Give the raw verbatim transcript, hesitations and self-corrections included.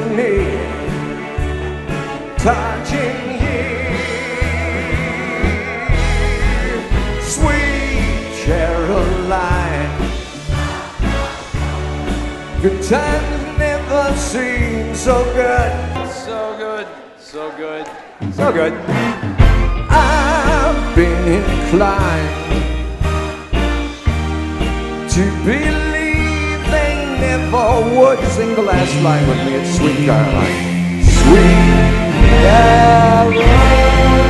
me, touching you, sweet Caroline. Good times never seem so good, So good, so good. so good. I've been inclined to believe they never would. Sing the last line with me, it's Sweet Caroline. Sweet Caroline.